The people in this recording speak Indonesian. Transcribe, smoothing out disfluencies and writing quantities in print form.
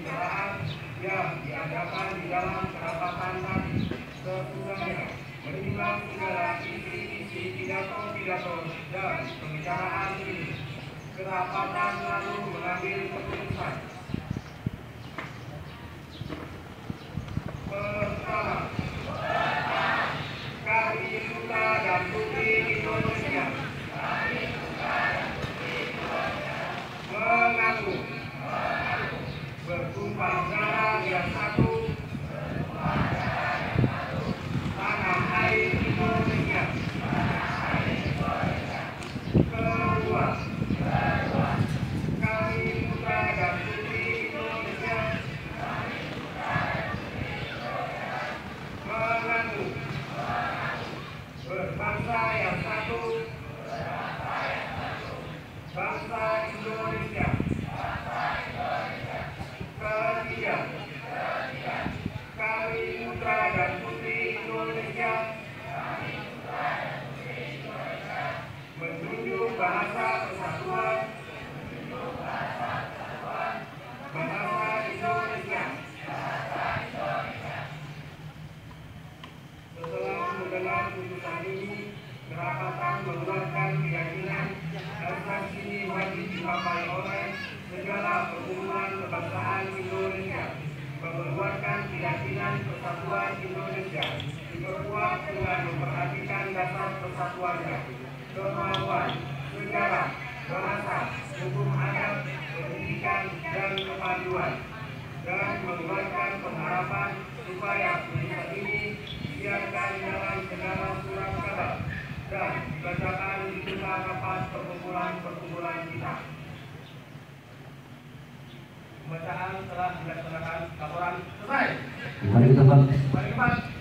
pembicaraan yang diadakan di dalam kerapatan tadi. Sesudahnya menimbang segala isi pidato-pidato dan pembicaraan ini, kerapatan lalu mengambil keputusan. Pertama, kami Putra dan Putri Indonesia mengaku bertumpah darah yang satu tanah air Indonesia. Kedua, kami Putra dan Putri Indonesia mengaku berbangsa yang satu, bangsa Indonesia. Ketiga, kami Putra dan Putri Indonesia menjunjung bahasa persatuan bahasa Indonesia. Setelah mendengar putusan ini, kerapatan mengeluarkan keyakinan asas ini wajib dicapai oleh segala perkumpulan kebangsaan Indonesia. Mengeluarkan keyakinan persatuan Indonesia diperkuat dengan memperhatikan dasar persatuannya, kemauan, sejarah, bahasa, hukum adat, pendidikan, dan kepaduan, dan mengeluarkan pengharapan supaya putusan ini disiarkan dalam segala surat kabar dan dibacakan di segala rapat perkumpulan kita. Pembacaan telah dilaksanakan, laporan selesai. Mari teman. Mari teman.